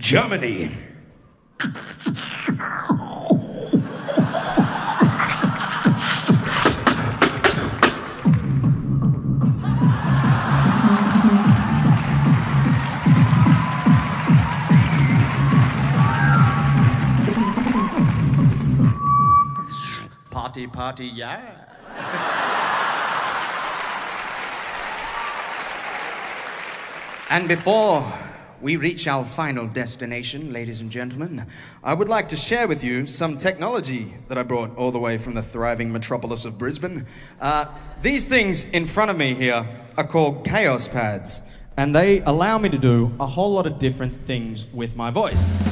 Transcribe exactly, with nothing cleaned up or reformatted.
Germany. Party, party, yeah. And before we reach our final destination, ladies and gentlemen, I would like to share with you some technology that I brought all the way from the thriving metropolis of Brisbane. Uh, these things in front of me here are called Chaos Pads, and they allow me to do a whole lot of different things with my voice.